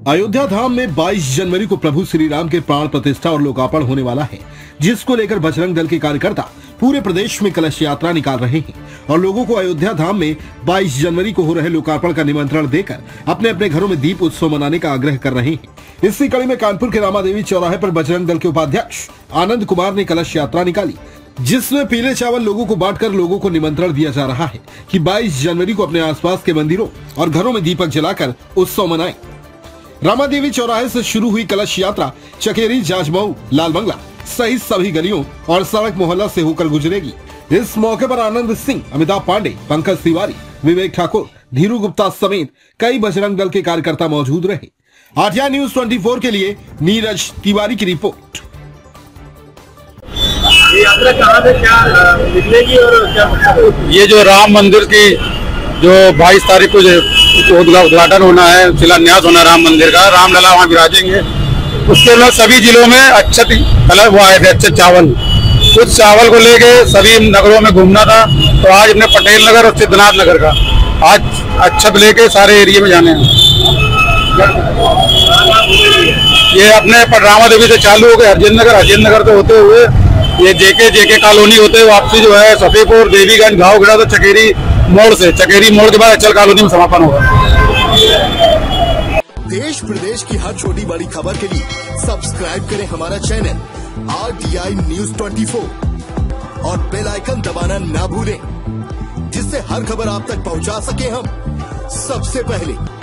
अयोध्या धाम में 22 जनवरी को प्रभु श्री राम के प्राण प्रतिष्ठा और लोकार्पण होने वाला है, जिसको लेकर बजरंग दल के कार्यकर्ता पूरे प्रदेश में कलश यात्रा निकाल रहे हैं और लोगों को अयोध्या धाम में 22 जनवरी को हो रहे लोकार्पण का निमंत्रण देकर अपने अपने घरों में दीप उत्सव मनाने का आग्रह कर रहे हैं। इसी कड़ी में कानपुर के रामादेवी चौराहे पर बजरंग दल के उपाध्यक्ष आनंद कुमार ने कलश यात्रा निकाली, जिसमें पीले चावल लोगों को बांटकर लोगों को निमंत्रण दिया जा रहा है कि 22 जनवरी को अपने आसपास के मंदिरों और घरों में दीपक जलाकर उत्सव मनाएं। रामादेवी चौराहे से शुरू हुई कलश यात्रा चकेरी, जाजमऊ, लाल बंगला सहित सभी गलियों और सड़क मोहल्ला से होकर गुजरेगी। इस मौके पर आनंद सिंह, अमिताभ पांडे, पंकज तिवारी, विवेक ठाकुर, धीरू गुप्ता समेत कई बजरंग दल के कार्यकर्ता मौजूद रहे। आर्या न्यूज 24 के लिए नीरज तिवारी की रिपोर्ट। ये यात्रा कहाँ से क्या निकलेगी और क्या? ये जो राम मंदिर की जो 22 तारीख को उद्घाटन होना है, शिलान्यास होना राम मंदिर का, रामलला वहाँ विराजेंगे। उसके बाद सभी जिलों में अक्षत कलर वो आए थे, अक्षत चावल। उस चावल को लेके सभी नगरों में घूमना था, तो आज अपने पटेल नगर और सिद्धनाथ नगर का आज अक्षत लेके सारे एरिया में जाने हैं। ये अपने रामादेवी से चालू हो गए हरजिंद नगर से होते हुए ये जेके कॉलोनी होते हुए वापसी जो है सफीपुर, देवीगंज, घावगढ़ा तो चकेरी मोड़ के बाद अचल कॉलोनी में समापन होगा। देश प्रदेश की हर छोटी बड़ी खबर के लिए सब्सक्राइब करें हमारा चैनल RTI News 24 और बेल आइकन दबाना ना भूलें, जिससे हर खबर आप तक पहुंचा सके हम सबसे पहले।